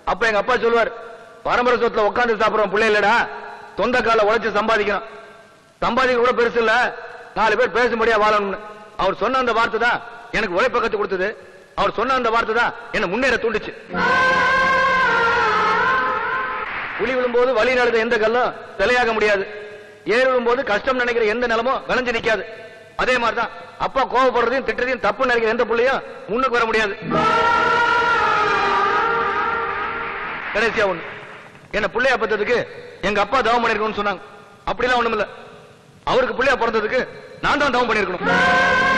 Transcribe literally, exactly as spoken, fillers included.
அப்ப எங்க அப்பா சொல்லுவார், பரம்பரை சொத்துல உட்காந்து சாப்பிடுறோம் பிள்ளை இல்லடா, தொந்த கால உழைச்சு சம்பாதிக்கணும். சம்பாதிக்க கூட பெருசு இல்ல, நாலு பேர் பேசும்படியா வாழணும்னு. அவர் சொன்ன அந்த வார்த்தை தான் எனக்கு உழைப்ப கத்து கொடுத்தது. அவர் சொன்ன அந்த வார்த்தை தான் என்ன முன்னேற தூண்டுச்சு. புலி விழும்போது வழி நடந்த எந்த கல்லும் சிலையாக முடியாது. ஏறு விழும்போது கஷ்டம் நினைக்கிற எந்த நிலமும் விளைஞ்சு நிக்காது. அதே மாதிரிதான் அப்பா கோவப்படுறதையும் திட்டத்தையும் தப்பு நினைக்கிற எந்த புள்ளையும் முன்னுக்கு வர முடியாது. கடைசியா ஒண்ணு, என்ன பிள்ளையா பத்ததுக்கு எங்க அப்பா தவம் பண்ணிருக்கணும்னு சொன்னாங்க. அப்படிலாம் ஒண்ணும் இல்ல, அவருக்கு பிள்ளையா பிறந்ததுக்கு நான் தான் தவம் பண்ணிருக்கணும்.